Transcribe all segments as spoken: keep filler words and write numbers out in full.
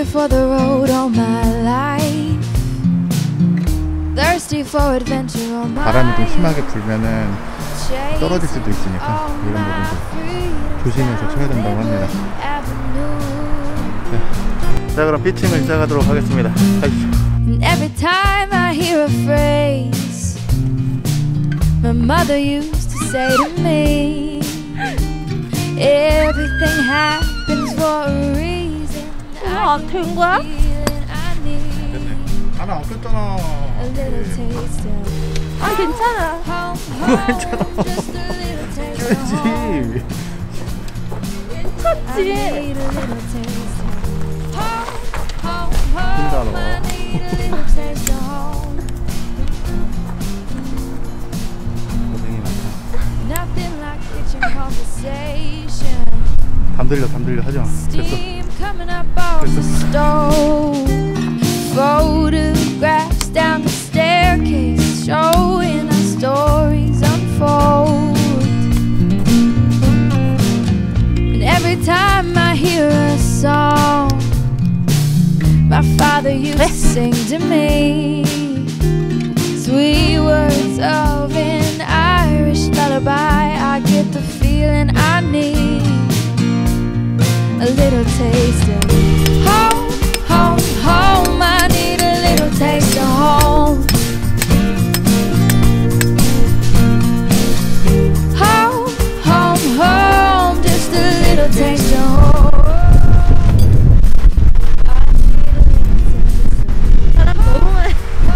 for the road all my life. Thirsty for adventure all my life. 바람이 좀 심하게 불면은 떨어질 수도 있으니까 이런 부분도 조심해서 쳐야 된다고 합니다. 자, 자 그럼 피칭을 시작하도록 하겠습니다. 가시죠. And every time I hear a phrase my mother used to say to me, everything happens for a reason. 아, 된 거야? 하나 안 꼈잖아. A little taste of 아, 괜찮아. 뭐 괜찮아. 껴야지. 괜찮지. 힘들어. 고생이 많다. 담들려 담들려 하지마. 됐어. 됐어. Photographs down the staircase showing our stories unfold. And every time I hear a song my father used to sing to me, sweet words of an Irish lullaby, I get the feeling I need a little taste of home, home, home. I need a little taste of home. Home, home, home. Just a little taste of home. 사람 너무 많이.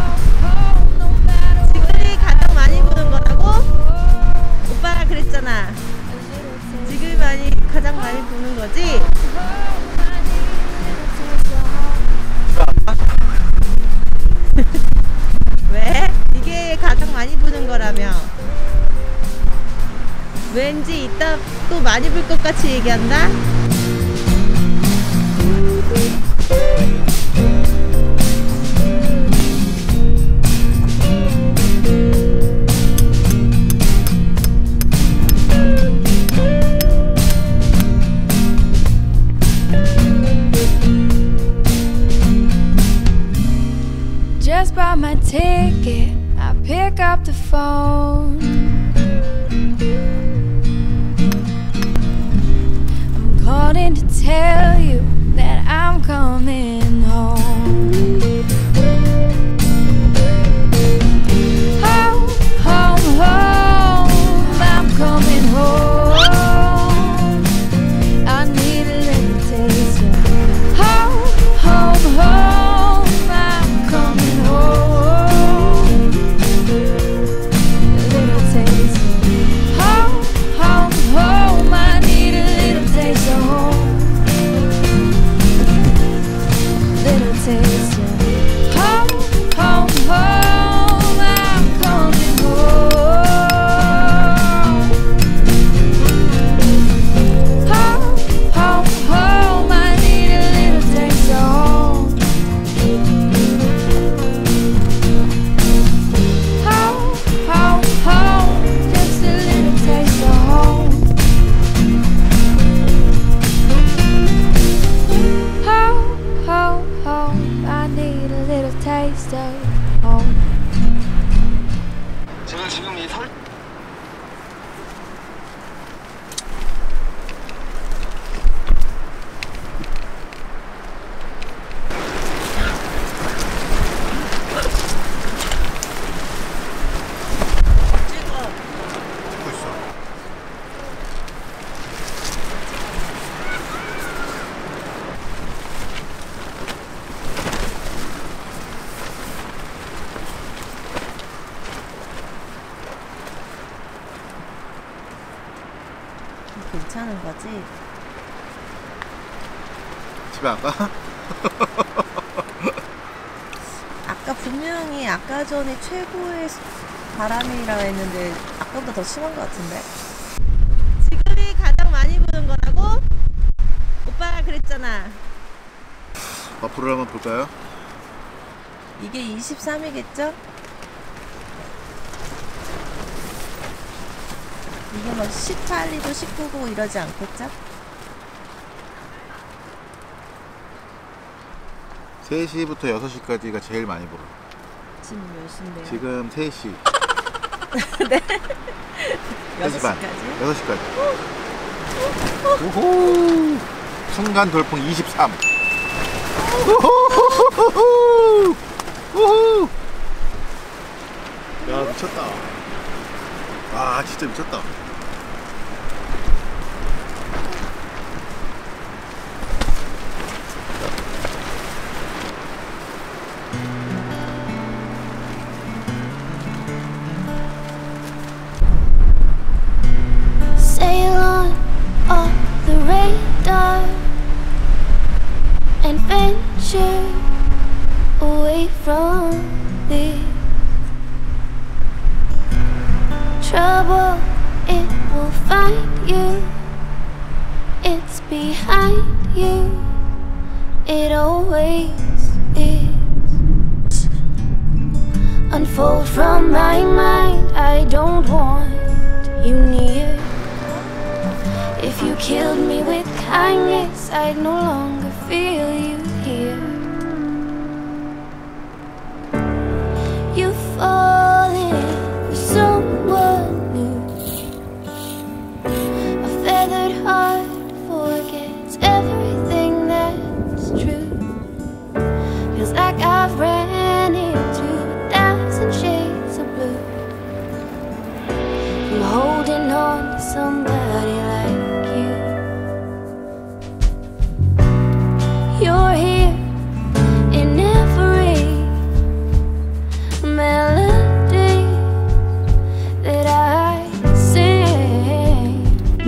지금이 가장 많이 부는 거라고? 오빠가 그랬잖아. 지금이 많이 가장 많이 부는 거지? 왜? 이게 가장 많이 부는 거라며. 왠지 이따 또 많이 불 것 같이 얘기한다? Just bought my ticket, I pick up the phone. I'm calling to tell you that I'm coming home. Home, home, home, I'm coming home. I need a little taste of home, home, home, I'm coming home. A little taste of home, home, home, I need a little taste of home. Little taste of home, home, home, I'm coming home. Home, home, home, I need a little taste of home. Home, home, home, just a little taste of home. Home, home, home, I need a little taste of home. 제가 지금 이 설 괜찮은 거지? 집에 안 가? 아까 분명히 아까 전에 최고의 바람이라 했는데 아까보다 더 심한 것 같은데? 지금이 가장 많이 부는 거라고? 오빠가 그랬잖아. 앞으로 한번 볼까요? 이게 이십삼이겠죠? 이게 막 십팔 도 십구 도 이러지 않겠죠? 세 시부터 여섯 시까지가 제일 많이 불어요. 지금 몇 시인데요? 지금 세 시. 네. 여섯 시 반. 여섯 시까지? 여섯 시까지. 오호. 순간 돌풍 이십삼. 오호호호호호. 오호. 야, 미쳤다. 아, 진짜 미쳤다. Sail on off the radar and venture away from this trouble. It will find you. It's behind you. It always is. Unfold from my mind. I don't want you near. If you killed me with kindness, I'd no longer feel you here. You've fallen for someone new. A feathered heart forgets everything that's true. Feels like I've ran into a thousand shades of blue from holding on to somebody like you're here in every melody that I sing.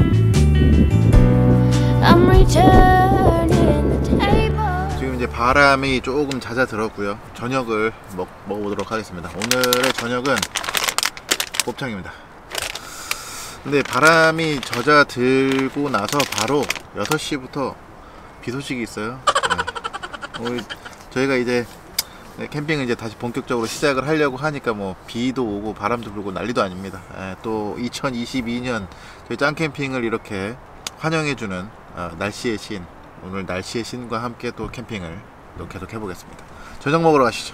I'm returning the table. 지금 이제 바람이 조금 잦아들었고요. 저녁을 먹, 먹어보도록 하겠습니다. 오늘의 저녁은 곱창입니다. 근데 바람이 젖어들고 나서 바로 여섯 시부터 비 소식이 있어요. 네. 우리 저희가 이제 캠핑을 이제 다시 본격적으로 시작을 하려고 하니까 뭐 비도 오고 바람도 불고 난리도 아닙니다. 네. 또 이천이십이 년 저희 짱캠핑을 이렇게 환영해주는 어, 날씨의 신, 오늘 날씨의 신과 함께 또 캠핑을 또 계속 해보겠습니다. 저녁 먹으러 가시죠.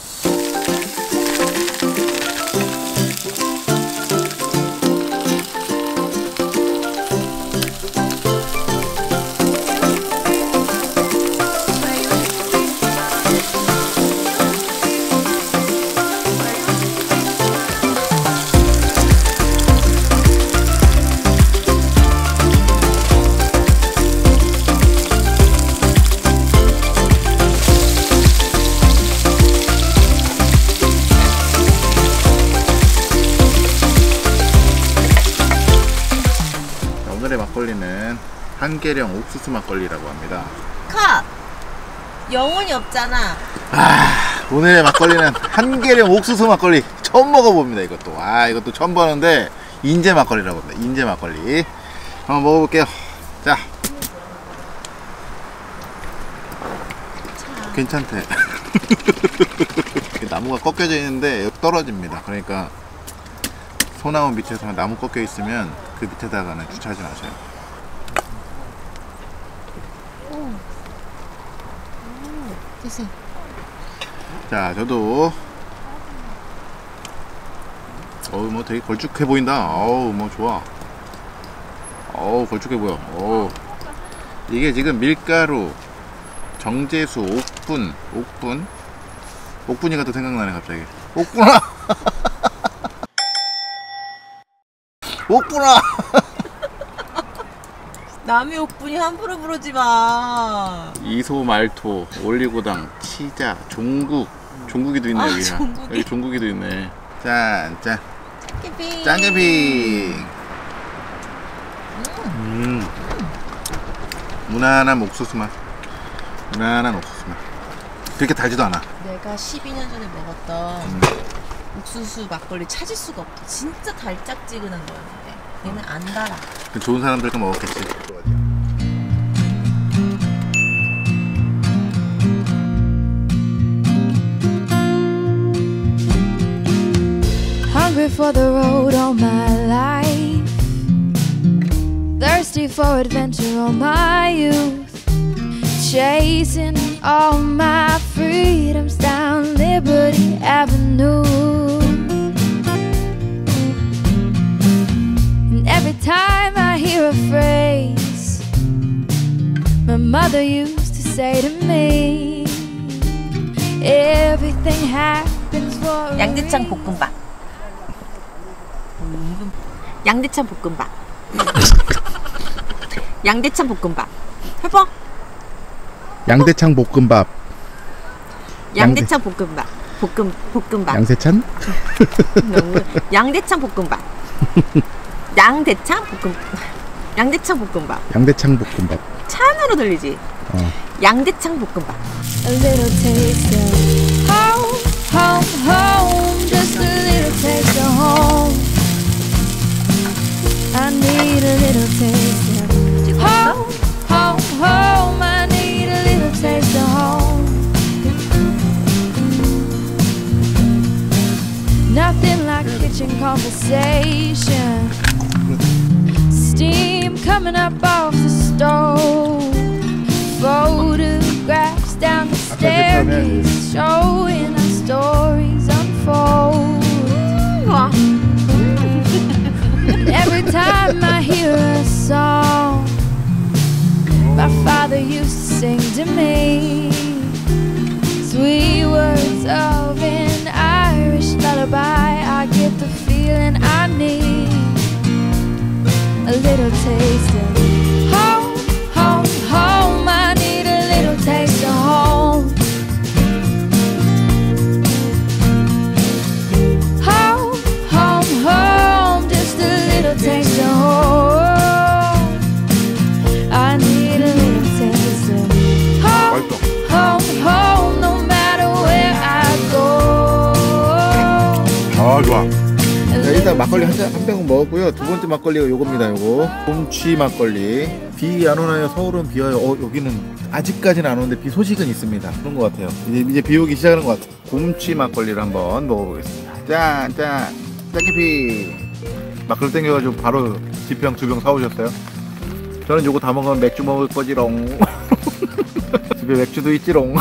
막걸리는 한계령 옥수수 막걸리라고 합니다. 컷! 영혼이 없잖아. 아, 오늘의 막걸리는 한계령 옥수수 막걸리. 처음 먹어봅니다. 이것도. 아, 이것도 처음 보는데 인제 막걸리라고 합니다. 인제 막걸리. 한번 먹어볼게요. 자, 자. 괜찮대. 나무가 꺾여져 있는데 떨어집니다. 그러니까 소나무 밑에서 나무 꺾여 있으면 그 밑에다가는 주차하지 마세요. 됐어. 자, 저도 어우 뭐 되게 걸쭉해 보인다. 어우 뭐 좋아. 어우 걸쭉해 보여. 어우 이게 지금 밀가루, 정제수, 옥분, 옥분, 옥분이가 또 생각나네 갑자기. 옥분아. 옥분아. 남의 옥분이 함부로 부르지 마. 이소, 말토, 올리고당, 치자, 종국. 종국이도 있네. 아, 여기. 종국이? 여기 종국이도 있네. 짠, 짠. 짱캠핑. 짱캠핑. 음. 무난한 옥수수 맛. 무난한 옥수수 맛. 그렇게 달지도 않아. 내가 십이 년 전에 먹었던 음. 옥수수 막걸리 찾을 수가 없다. 진짜 달짝지근한 거였는데 얘는 안 달아. 좋은 사람들도 먹었겠지. Hungry for the road all my life, thirsty for adventure all my youth, chasing all my freedom. freedom's down Liberty Avenue. And every time I hear a phrase my mother used to say to me, everything happens for a 양대창 reason. 볶음밥. 양대창 볶음밥. 양대창 볶음밥. 해봐. 양대창 볶음밥. 양대창 볶음밥. 볶음 볶음밥. 양세찬? 너무 양대창 볶음밥. 양대창 볶음. 양대창 볶음밥. 양대창 볶음밥. 찬으로 들리지. 어. 양대창 볶음밥. A little taste of home, home, home. Just a little taste of home. I need a little taste of home, home, home. I need a little taste of home. Nothing like kitchen conversation. Steam coming up off the stove. Photographs down the staircase showing our stories unfold. And every time I hear a song my father used to sing to me, sweet words of an Irish lullaby, I get the feeling I need a little taste of home, home, home. I need a little taste of home. Home, home, home. Just a little taste of home. I need a little taste of home, home, home. No matter where I go. 아 좋아. 자, 일단 막걸리 한 잔 한 병은 먹었고요. 두 번째 막걸리가 요겁니다. 요거 곰취 막걸리. 비 안 오나요? 서울은 비 와요. 어 여기는 아직까지는 안 오는데 비 소식은 있습니다. 그런 것 같아요. 이제 이제 비 오기 시작하는 것 같아요. 곰취 막걸리를 한번 먹어보겠습니다. 짠, 짠, 짠기피. 막걸리 땡겨가지고 바로 지평 두 병 사오셨어요. 저는 요거 다 먹으면 맥주 먹을 거지롱. 집에 맥주도 있지롱.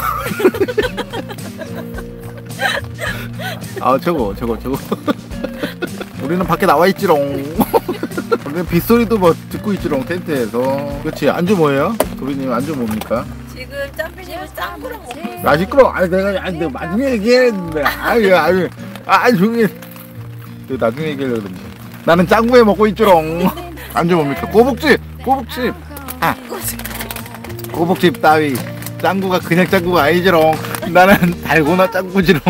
아 저거 저거 저거. 우리는 밖에 나와 있지롱. 우리는 빗소리도 뭐 듣고 있지롱 텐트에서. 그렇지. 안주 뭐예요? 도리님 안주 뭡니까? 지금 짬뽕이랑 짱구랑 먹고. 아 시끄러. 아 내가 아니 내가 나중에 얘기했는데. 아유 아유 아 조용히. 나중에 얘기하려고 그랬는데. 나는 짱구에 먹고 있지롱. 안주 뭡니까? 꼬북집. 꼬북집. 아 꼬북집 따위. 짱구가 그냥 짱구가 아니지롱. 나는 달고나 짱구지롱.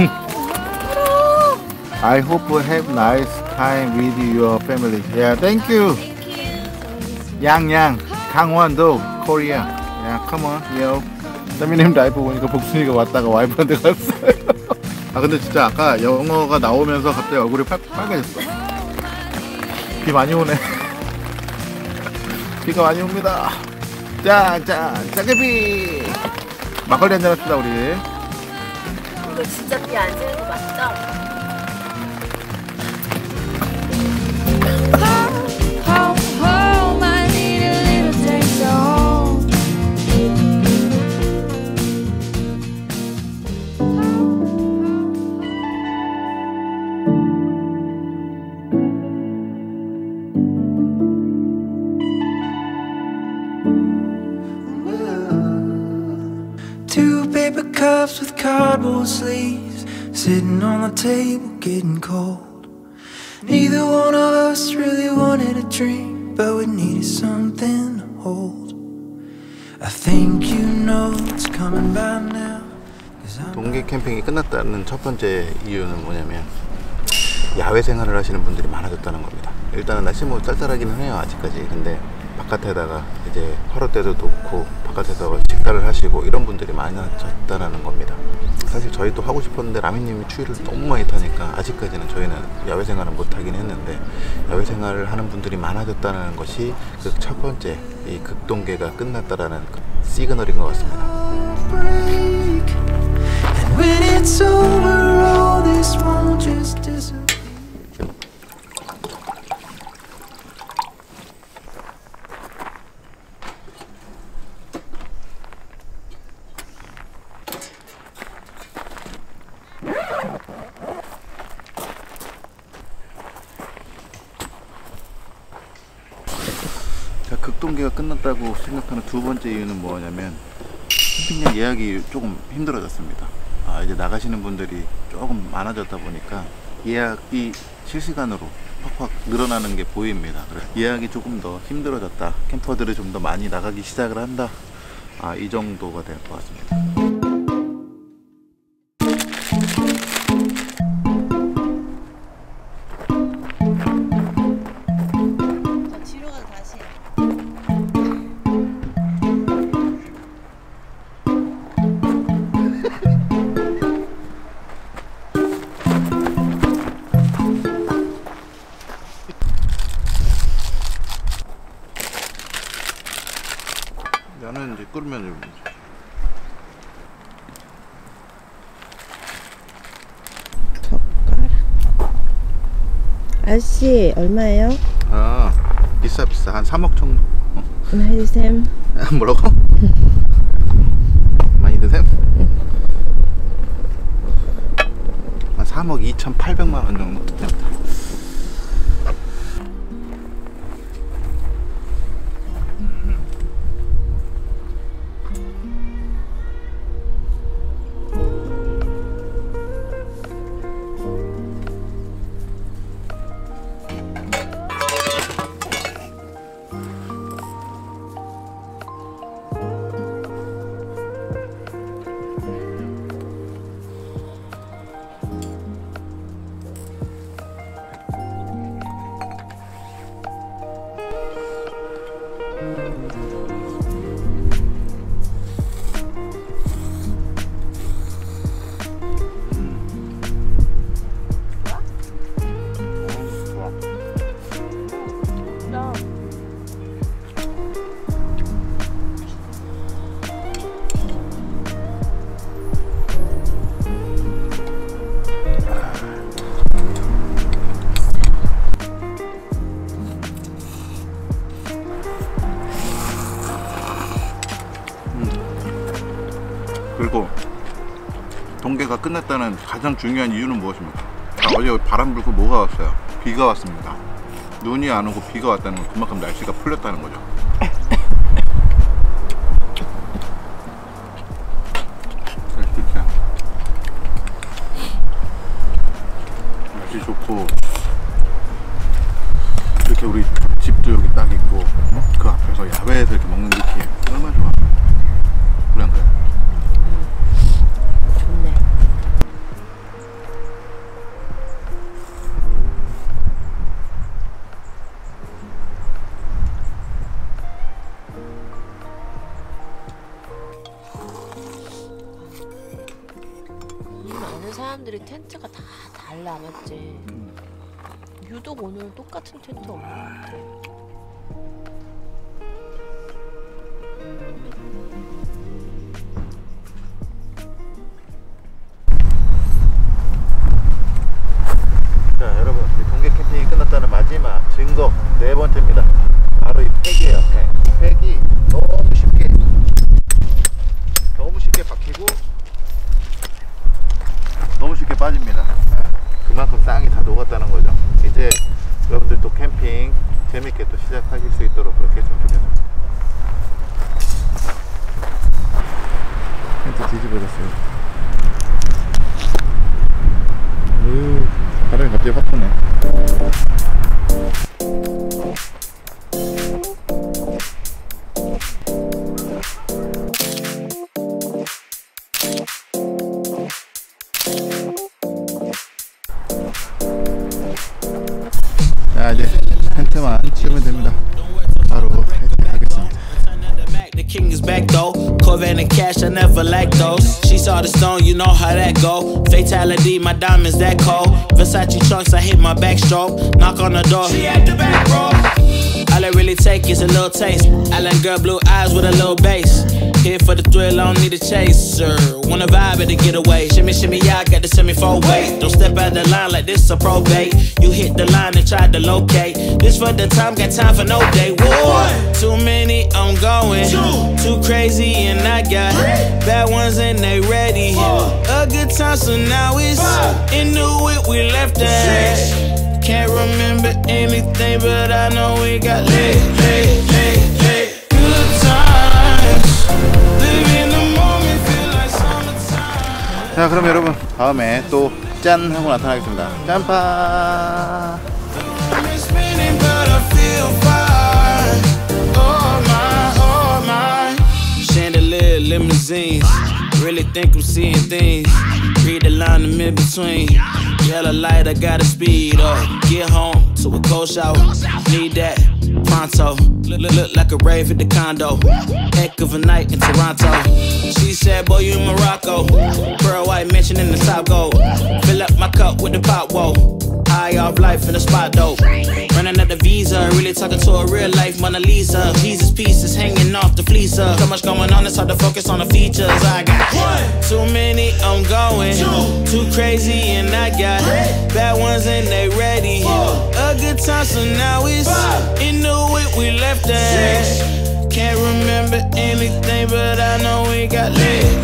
I hope you have nice time with your family. Yeah, thank you. 양양, 강원도, 코리아. Yeah, come on, yo. 세미님 라이브 보니까 복순이가 왔다가 와이프한테 갔어요. 아 근데 진짜 아까 영어가 나오면서 갑자기 얼굴이 빨, 빨개졌어. 비 많이 오네. 비가 많이 옵니다. 짠, 짠, 짜게비. 막걸리 한잔 합시다 우리. 이거 진짜 비 안 새는 거 맞죠? Home, home, I need a little taste of home. Two paper cups with cardboard sleeves, sitting on the table getting cold. Neither one of us really wanted a dream, but we needed something to hold. I think you know it's coming by now. 동계 캠핑이 끝났다는 첫 번째 이유는 뭐냐면 야외 생활을 하시는 분들이 많아졌다는 겁니다. 일단은 날씨 뭐 쌀쌀하기는 해요 아직까지. 근데 바깥에다가 이제 화롯대도 놓고 바깥에서 식사를 하시고 이런 분들이 많아졌다는 겁니다. 사실 저희도 하고 싶었는데 라미님이 추위를 너무 많이 타니까 아직까지는 저희는 야외 생활은 못하긴 했는데, 야외 생활을 하는 분들이 많아졌다는 것이 그 첫 번째 이 극동계가 끝났다라는 그 시그널인 것 같습니다. When it's over, all this won't just disappear. 극동계가 끝났다고 생각하는 두 번째 이유는 뭐냐면 캠핑장 예약이 조금 힘들어졌습니다. 아, 이제 나가시는 분들이 조금 많아졌다 보니까 예약이 실시간으로 팍팍 늘어나는 게 보입니다. 그래서 예약이 조금 더 힘들어졌다, 캠퍼들이 좀 더 많이 나가기 시작을 한다, 아, 이 정도가 될 것 같습니다. 면은 이제 끓으면 좀 젓가락. 아저씨 얼마예요? 아, 비싸 비싸. 한 삼억 정도. 어. 많이 드셈. 아, 뭐라고? 많이 드셈? 한 삼억 이천팔백만 원 정도 됩니다. 그리고 동계가 끝났다는 가장 중요한 이유는 무엇입니까? 자, 어제 바람 불고 뭐가 왔어요? 비가 왔습니다. 눈이 안 오고 비가 왔다는 건 그만큼 날씨가 풀렸다는 거죠. 날씨 좋죠? 날씨 좋고 이렇게 우리 집도 여기 딱 있고 그 앞에서 야외에서 이렇게 먹는 느낌 얼마나 좋아. 그래 안 그래? 좋네. 이 많은 사람들이 텐트가 다 달라, 맞지? 음. 유독 오늘 똑같은 텐트 없는 것 같아. 자, 여러분, 이 동계 캠핑이 끝났다는 마지막 증거 네 번째입니다. 바로 이 팩이에요. 팩. 팩이 너무 쉽게 너무 쉽게 박히고 너무 쉽게 빠집니다. 그만큼 땅이 다 녹았다는 거죠. 이제 여러분들 또 캠핑 재밌게 또 시작하실 수 있도록 그렇게 했으면 좋겠습니다. 텐트 뒤집어졌어요. 으, 바람이 갑자기 확 부네. 자, 이제 텐트만 치우면 됩니다. 바로 하겠습니다. The king is back though. Corvette and cash, I never lack those. She saw the stone, you know how that go. Fatality, my diamonds that cold. Versace trunks, I hit my backstroke. Knock on the door, she at the back row. All I really take is a little taste. Island girl, blue eyes with a little bass. Here for the thrill, I don't need a chaser. Wanna vibe at the getaway. Shimmy, shimmy, yeah, I got the semi four way. Don't step out the line like this a probate. You hit the line and try to locate. This for the time, got time for no day. One, too many, I'm going. Two, too crazy, and I got bad ones and they ready. A good time, so now it's into it, we left that. Can't remember anything, but I know we got lit, lit, lit. 자, 그럼 여러분 다음에 또 짠 하고 나타나겠습니다. 짠파. Chandelier limousines, really think I'm seeing things. Read the line in mid between. Yellow light, I gotta speed up. Get home to a cold shower. Need that pronto. Look, look, look like a rave at the condo. Heck of a night in Toronto. She said, boy, you in Morocco. Pearl white mention in the top gold. Fill up my cup with the pop, whoa. High off life in the spot though. Running out the visa, really talking to a real life Mona Lisa. Jesus pieces hanging off the fleecer. So much going on, it's hard to focus on the features. I got one, too many, I'm going. Two, too crazy, and I got three bad ones and they ready. Four, a good time, so now it's five, in the way we left at. Six, can't remember anything, but I know we got lit.